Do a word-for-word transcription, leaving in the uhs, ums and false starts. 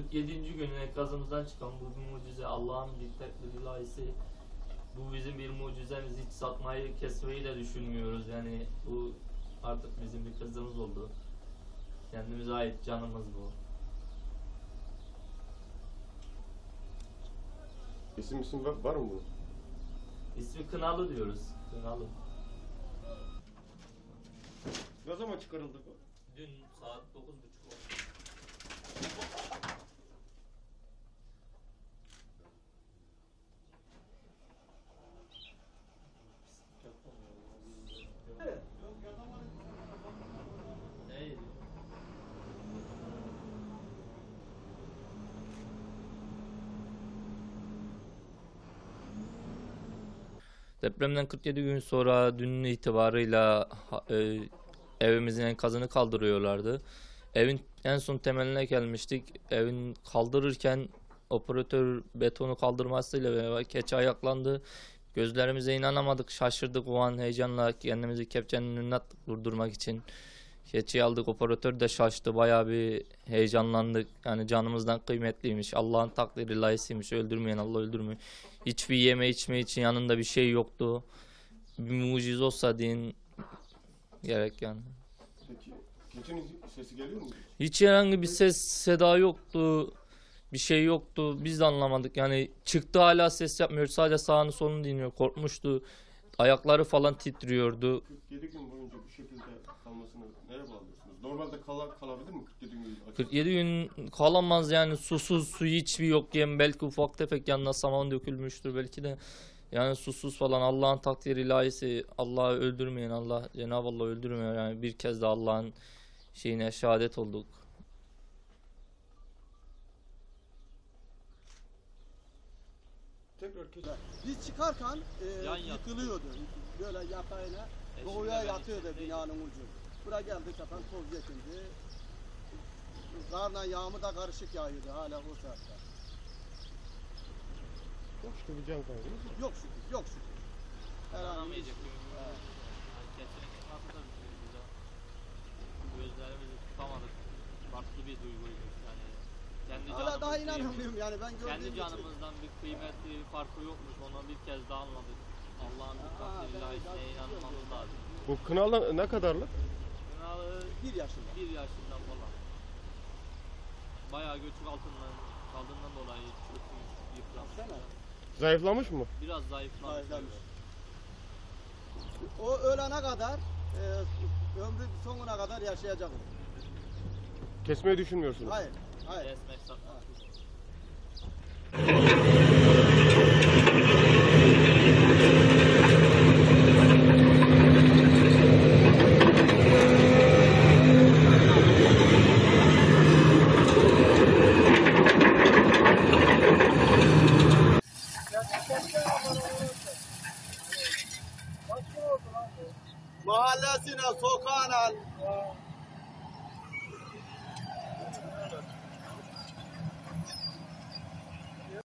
kırk yedinci günün enkazımızdan çıkan bu bir mucize, Allah'ın bir tekbir ilahisi. Bu bizim bir mucizemiz, hiç satmayı, kesmeyi de düşünmüyoruz. Yani bu artık bizim bir kızımız oldu. Kendimize ait canımız bu. İsim isim var, var mı bunun? İsmi Kınalı diyoruz. Kınalı. Ne zaman çıkarıldı bu? Dün saat dokuz buçuk oldu. Evet. Neydi? Depremden kırk yedi gün sonra dün itibarıyla e, evimizin enkazını kaldırıyorlardı. Evin en son temeline gelmiştik. Evin kaldırırken operatör betonu kaldırmasıyla beraber keçi ayaklandı. Gözlerimize inanamadık, şaşırdık o an, heyecanla kendimizi kepçenin önüne attık durdurmak için. Keçiyi aldık, operatör de şaştı, bayağı bir heyecanlandık. Yani canımızdan kıymetliymiş, Allah'ın takdiri ilahiymiş, öldürmeyen Allah öldürmüyor. Hiçbir yeme içme için yanında bir şey yoktu. Bir mucize olsa deyin gerek yani. Peki keçinin sesi geliyor mu? Hiç herhangi bir ses seda yoktu. Bir şey yoktu. Biz de anlamadık. Yani çıktı, hala ses yapmıyor. Sadece sağını solunu dinliyor. Korkmuştu. Ayakları falan titriyordu. kırk yedi gün boyunca bu şekilde kalmasını nereye bağlıyorsunuz? Normalde kala, kalabilir mi kırk yedi gün? kırk yedi gün kalamaz yani, susuz, su hiçbir yok diye, belki ufak tefek yanına saman dökülmüştür belki de. Yani susuz falan, Allah'ın takdiri ilahisi, Allah'ı öldürmeyen Allah, Cenab-ı Allah öldürmüyor. Yani bir kez de Allah'ın şeyine şehadet olduk. Tekrar keçi. Biz çıkarken e, Yan yıkılıyordu. Böyle yatağına doğuya yatıyordu binanın ucu. Buraya geldik zaten toz yakındı. Karla yağmur da karışık yağıyordu hala o saatte. Yok işte bir can kaybı. Yok şükür, yok şükür. Herhangi bir Gözlerimizi tutamadık. Farklı bir duyguymuş yani. Kendi Hala daha canımız inanamıyorum yani ben gördüğüm Kendi için. canımızdan bir kıymetli bir farkı yokmuş. Onu bir kez daha anladık. Allah'ın takdiri ilahisine inanmamız lazım. Bu kınalı ne kadarlık? Kınalı Bir yaşında. bir yaşından falan. Bayağı göçük altından kaldığından dolayı çökmüş, yıpranmış. Baksana. Zayıflamış mı? Biraz zayıflamış. Zayıflamış. O ölene kadar, e, ömrü sonuna kadar yaşayacak. Kesmeyi düşünmüyorsunuz. Hayır, hayır. Kesmek satmak. Mahallesine, sokağına,